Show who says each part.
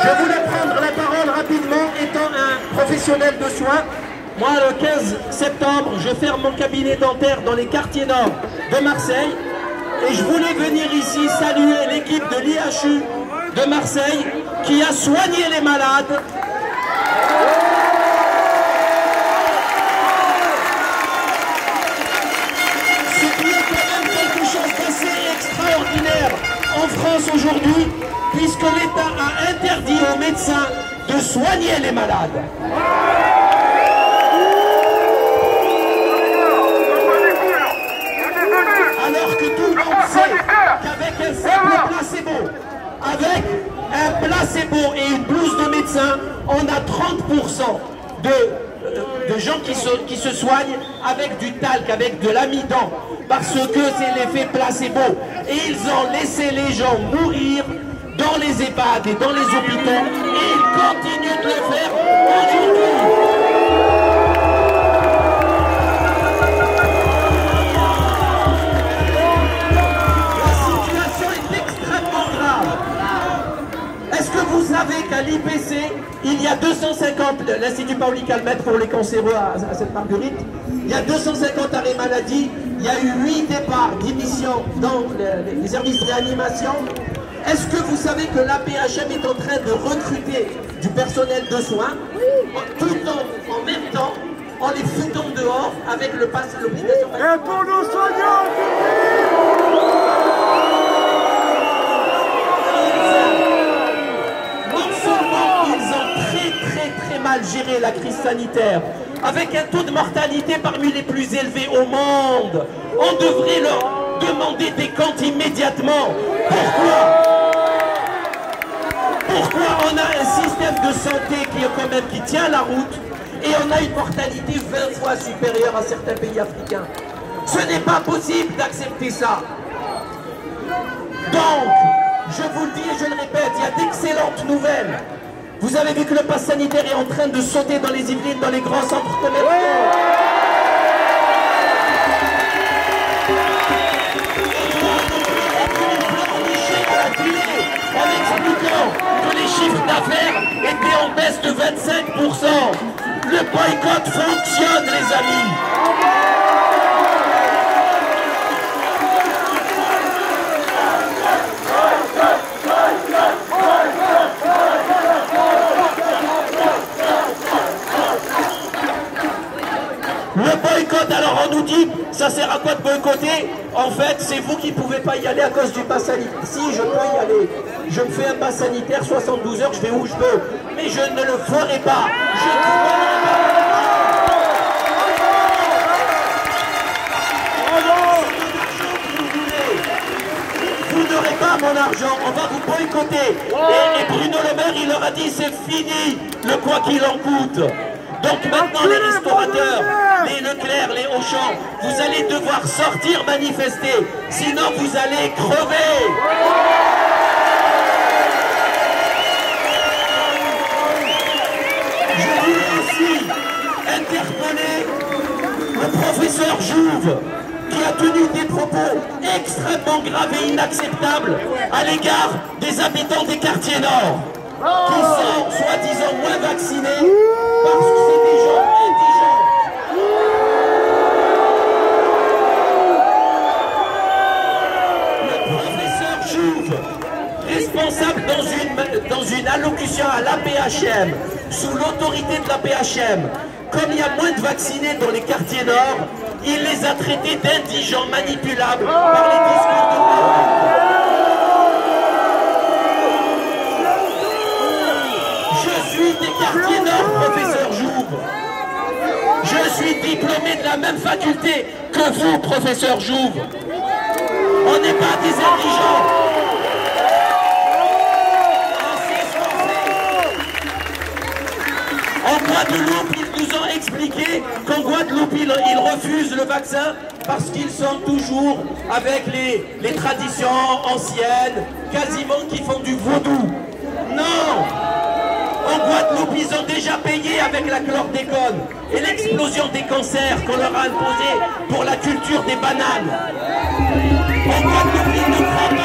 Speaker 1: Je voulais prendre la parole rapidement, étant un professionnel de soins. Moi, le 15 septembre, je ferme mon cabinet dentaire dans les quartiers nord de Marseille. Et je voulais venir ici saluer l'équipe de l'IHU de Marseille qui a soigné les malades. Ce qui est quand même quelque chose d'assez extraordinaire en France aujourd'hui, puisque l'État a interdit aux médecins de soigner les malades. Alors que tout le monde sait qu'avec un simple placebo, avec un placebo et une blouse de médecin, on a 30% de gens qui se soignent avec du talc, avec de l'amidon, parce que c'est l'effet placebo. Et ils ont laissé les gens mourir dans les EHPAD et dans les hôpitaux, et ils continuent de le faire aujourd'hui. Vous savez qu'à l'IPC, il y a 250, l'Institut Paoli Calmette pour les cancéreux à Sainte-Marguerite, il y a 250 arrêts maladie, il y a eu 8 départs d'émission dans les services de réanimation. Est-ce que vous savez que l'AP-HM est en train de recruter du personnel de soins, tout en même temps, en les foutant dehors avec le pass, l'obligation.
Speaker 2: Et pour nos soignants,
Speaker 1: très mal géré la crise sanitaire, avec un taux de mortalité parmi les plus élevés au monde. On devrait leur demander des comptes immédiatement. Pourquoi on a un système de santé qui tient la route et on a une mortalité 20 fois supérieure à certains pays africains? Ce n'est pas possible d'accepter ça. Donc, je vous le dis et je le répète, il y a d'excellentes nouvelles. Vous avez vu que le pass sanitaire est en train de sauter dans les Yvelines, dans les grands centres commerciaux. En expliquant que les chiffres d'affaires étaient en baisse de 25%. Le boycott fonctionne, les amis. Le boycott, alors on nous dit, ça sert à quoi de boycotter? En fait, c'est vous qui ne pouvez pas y aller à cause du pass sanitaire. Si, je peux y aller. Je me fais un pass sanitaire, 72 heures, je vais où je veux. Mais je ne le ferai pas. Je ne vous n'aurez pas mon argent, on va vous boycotter. Et Bruno Le Maire, il leur a dit, c'est fini, le quoi qu'il en coûte. Donc maintenant les restaurateurs, les Leclerc, les Auchan, vous allez devoir sortir manifester, sinon vous allez crever. Je voulais aussi interpeller le professeur Jouve, qui a tenu des propos extrêmement graves et inacceptables à l'égard des habitants des quartiers nord, qui sont soi-disant moins vaccinés parce que c'est des gens indigents. Le professeur Jouve, responsable dans une allocution à l'AP-HM, sous l'autorité de l'AP-HM, comme il y a moins de vaccinés dans les quartiers nord, il les a traités d'indigents manipulables par les discours de Paris. Je suis des quartiers nord, professeur Jouve. Je suis diplômé de la même faculté que vous, professeur Jouve. On n'est pas des indigents. En Guadeloupe, ils nous ont expliqué qu'en Guadeloupe, ils refusent le vaccin parce qu'ils sont toujours avec les traditions anciennes, quasiment qui font du vaudou. Non! En Guadeloupe, ils ont déjà payé avec la chlordécone et l'explosion des cancers qu'on leur a imposé pour la culture des bananes. En Guadeloupe, ils ne croient